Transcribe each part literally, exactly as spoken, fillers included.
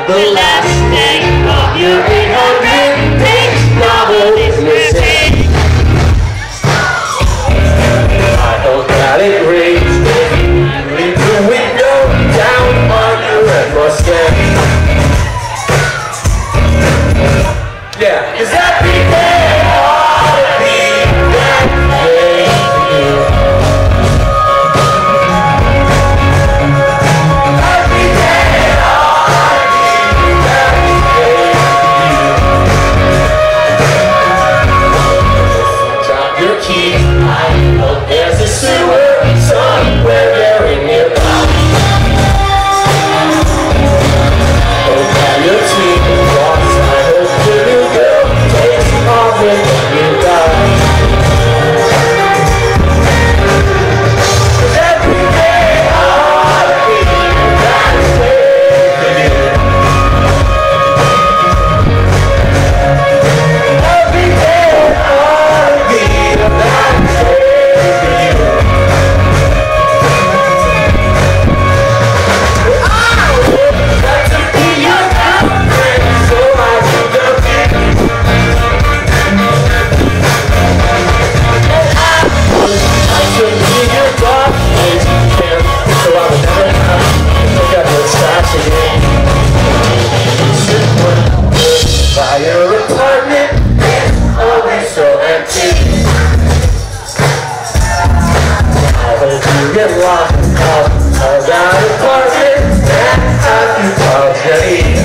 have the last name of your eight hundred page novel is missing. I hope that it rains. Leave the window down on your red Mustang. Yeah, is that everything ought to be that way for you? Everything ought to be that way for you. Drop your keys. I know there's a sewer somewhere very nearby. Hope that your team walks. I hope the new girl takes off when you die. 'Cause every day ought to be that way for you. Every day ought to be that way for you. I would like to be your girlfriend, so I do the thing. And I would like to be your dog, please, yeah, so I would never have to pick up your trash again. Sit by your apartment, it's always so empty. I hope you get lost out of that apartment and have you already.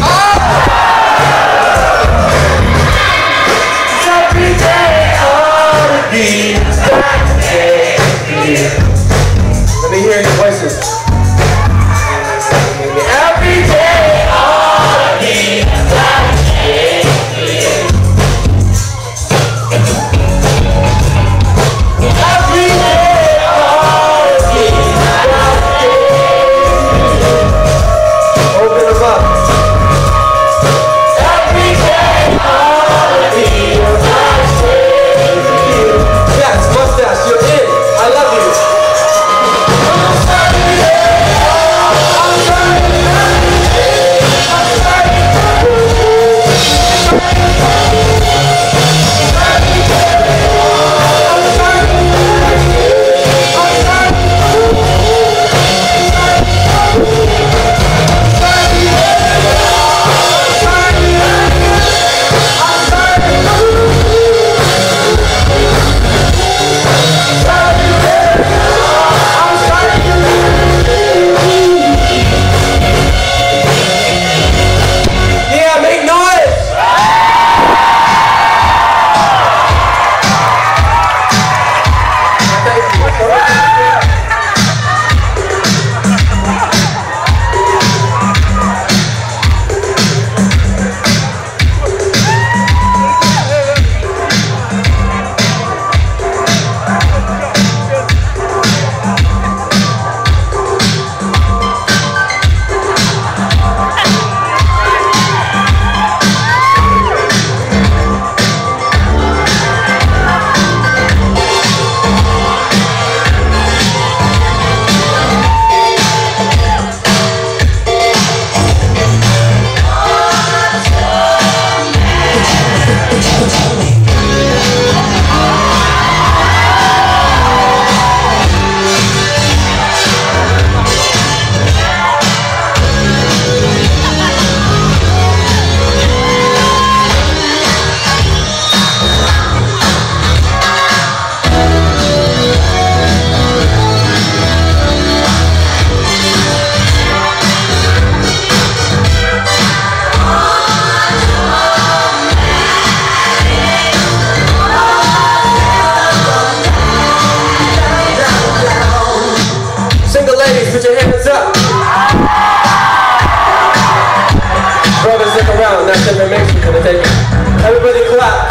Every day ought to be that day for you. Let me hear your voices. Every day ought to be that day for you. Every day ought to be that day for you. Open them up. Every day ought to be that day for you. Yes, mustache, you're in. I love you. I'm sorry, I'm sorry, I'm sorry. Yeah, make noise! Put your hands up. Brothers, look around. That's the information for the taking. Everybody clap.